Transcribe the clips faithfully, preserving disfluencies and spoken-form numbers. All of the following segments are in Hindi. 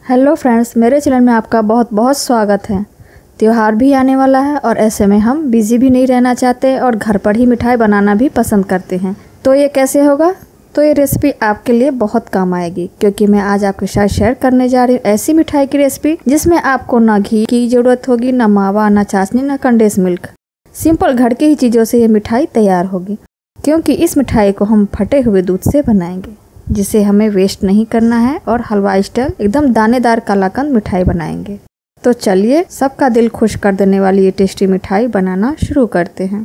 हेलो फ्रेंड्स, मेरे चैनल में आपका बहुत बहुत स्वागत है। त्यौहार भी आने वाला है और ऐसे में हम बिजी भी नहीं रहना चाहते और घर पर ही मिठाई बनाना भी पसंद करते हैं। तो ये कैसे होगा? तो ये रेसिपी आपके लिए बहुत काम आएगी, क्योंकि मैं आज आपके साथ शेयर करने जा रही हूँ ऐसी मिठाई की रेसिपी जिसमें आपको ना घी की जरूरत होगी, ना मावा, ना चाशनी, ना कंडेंस मिल्क। सिंपल घर की ही चीज़ों से ये मिठाई तैयार होगी, क्योंकि इस मिठाई को हम फटे हुए दूध से बनाएंगे, जिसे हमें वेस्ट नहीं करना है और हलवा स्टाइल एकदम दानेदार कलाकंद मिठाई बनाएंगे। तो चलिए सबका दिल खुश कर देने वाली ये टेस्टी मिठाई बनाना शुरू करते हैं।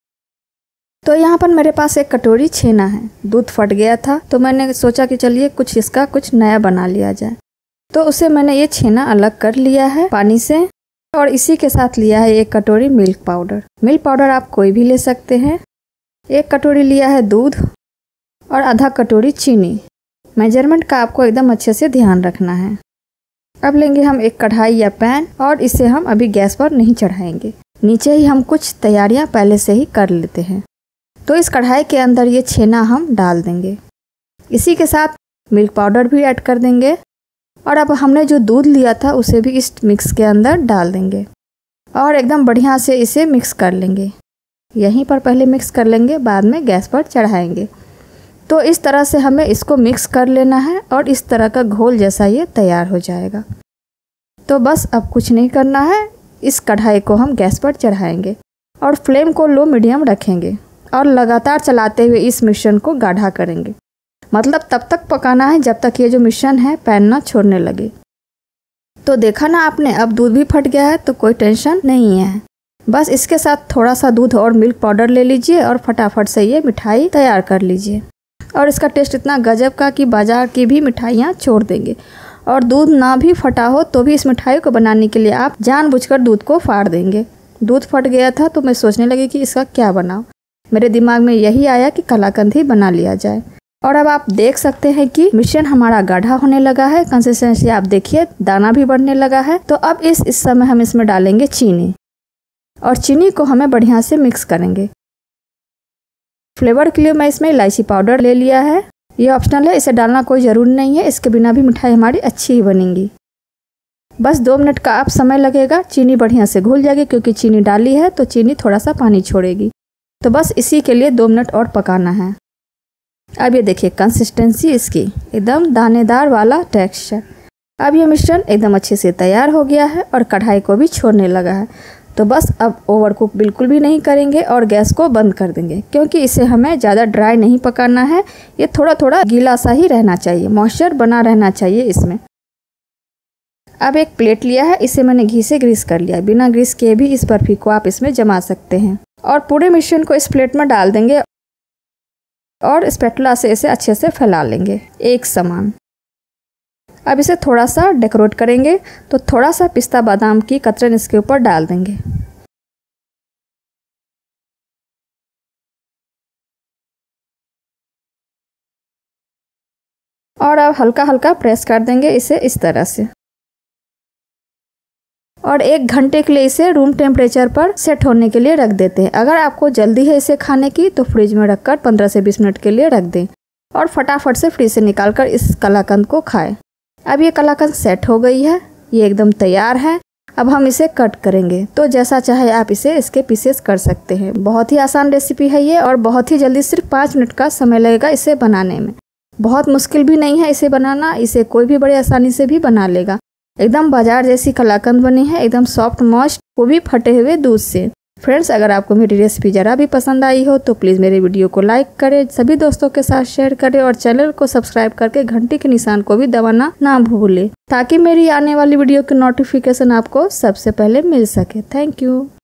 तो यहाँ पर मेरे पास एक कटोरी छेना है। दूध फट गया था तो मैंने सोचा कि चलिए कुछ इसका कुछ नया बना लिया जाए। तो उसे मैंने ये छेना अलग कर लिया है पानी से और इसी के साथ लिया है एक कटोरी मिल्क पाउडर। मिल्क पाउडर आप कोई भी ले सकते हैं। एक कटोरी लिया है दूध और आधा कटोरी चीनी। मेजरमेंट का आपको एकदम अच्छे से ध्यान रखना है। अब लेंगे हम एक कढ़ाई या पैन और इसे हम अभी गैस पर नहीं चढ़ाएंगे, नीचे ही हम कुछ तैयारियां पहले से ही कर लेते हैं। तो इस कढ़ाई के अंदर ये छेना हम डाल देंगे, इसी के साथ मिल्क पाउडर भी ऐड कर देंगे और अब हमने जो दूध लिया था उसे भी इस मिक्स के अंदर डाल देंगे और एकदम बढ़िया से इसे मिक्स कर लेंगे। यहीं पर पहले मिक्स कर लेंगे, बाद में गैस पर चढ़ाएंगे। तो इस तरह से हमें इसको मिक्स कर लेना है और इस तरह का घोल जैसा ये तैयार हो जाएगा। तो बस अब कुछ नहीं करना है, इस कढ़ाई को हम गैस पर चढ़ाएंगे और फ्लेम को लो मीडियम रखेंगे और लगातार चलाते हुए इस मिश्रण को गाढ़ा करेंगे। मतलब तब तक पकाना है जब तक ये जो मिश्रण है पैन ना छोड़ने लगे। तो देखा ना आपने, अब दूध भी फट गया है तो कोई टेंशन नहीं है। बस इसके साथ थोड़ा सा दूध और मिल्क पाउडर ले लीजिए और फटाफट से ये मिठाई तैयार कर लीजिए। और इसका टेस्ट इतना गजब का कि बाजार की भी मिठाइयाँ छोड़ देंगे। और दूध ना भी फटा हो तो भी इस मिठाई को बनाने के लिए आप जानबूझकर दूध को फाड़ देंगे। दूध फट गया था तो मैं सोचने लगी कि इसका क्या बनाऊं। मेरे दिमाग में यही आया कि कलाकंद ही बना लिया जाए। और अब आप देख सकते हैं कि मिश्रण हमारा गाढ़ा होने लगा है। कंसिस्टेंसी आप देखिए, दाना भी बढ़ने लगा है। तो अब इस इस समय हम इसमें डालेंगे चीनी और चीनी को हमें बढ़िया से मिक्स करेंगे। फ्लेवर के लिए मैं इसमें इलायची पाउडर ले लिया है। ये ऑप्शनल है, इसे डालना कोई ज़रूरी नहीं है। इसके बिना भी मिठाई हमारी अच्छी ही बनेगी। बस दो मिनट का आप समय लगेगा, चीनी बढ़िया से घुल जाएगी, क्योंकि चीनी डाली है तो चीनी थोड़ा सा पानी छोड़ेगी। तो बस इसी के लिए दो मिनट और पकाना है। अब ये देखिए कंसिस्टेंसी इसकी एकदम दानेदार वाला टेक्सचर। अब ये मिश्रण एकदम अच्छे से तैयार हो गया है और कढ़ाई को भी छोड़ने लगा है। तो बस अब ओवर कुक बिल्कुल भी नहीं करेंगे और गैस को बंद कर देंगे, क्योंकि इसे हमें ज़्यादा ड्राई नहीं पकाना है। ये थोड़ा थोड़ा गीला सा ही रहना चाहिए, मॉइस्चर बना रहना चाहिए इसमें। अब एक प्लेट लिया है, इसे मैंने घी से ग्रीस कर लिया। बिना ग्रीस किए भी इस बर्फी को आप इसमें जमा सकते हैं। और पूरे मिश्रण को इस प्लेट में डाल देंगे और स्पैटुला से इसे अच्छे से फैला लेंगे एक समान। अब इसे थोड़ा सा डेकोरेट करेंगे, तो थोड़ा सा पिस्ता बादाम की कतरन इसके ऊपर डाल देंगे। और अब हल्का हल्का प्रेस कर देंगे इसे इस तरह से। और एक घंटे के लिए इसे रूम टेम्परेचर पर सेट होने के लिए रख देते हैं। अगर आपको जल्दी है इसे खाने की तो फ्रिज में रखकर पंद्रह से बीस मिनट के लिए रख दें और फटाफट से फ्रिज से निकालकर इस कलाकंद को खाएं। अब ये कलाकंद सेट हो गई है, ये एकदम तैयार है। अब हम इसे कट करेंगे, तो जैसा चाहे आप इसे इसके पीसेस कर सकते हैं। बहुत ही आसान रेसिपी है ये और बहुत ही जल्दी, सिर्फ पाँच मिनट का समय लगेगा इसे बनाने में। बहुत मुश्किल भी नहीं है इसे बनाना, इसे कोई भी बड़े आसानी से भी बना लेगा। एकदम बाजार जैसी कलाकंद बनी है, एकदम सॉफ्ट मॉइस्ट, वो भी फटे हुए दूध से। फ्रेंड्स, अगर आपको मेरी रेसिपी जरा भी पसंद आई हो तो प्लीज़ मेरे वीडियो को लाइक करें, सभी दोस्तों के साथ शेयर करें और चैनल को सब्सक्राइब करके घंटी के निशान को भी दबाना ना भूलें, ताकि मेरी आने वाली वीडियो की नोटिफिकेशन आपको सबसे पहले मिल सके। Thank you.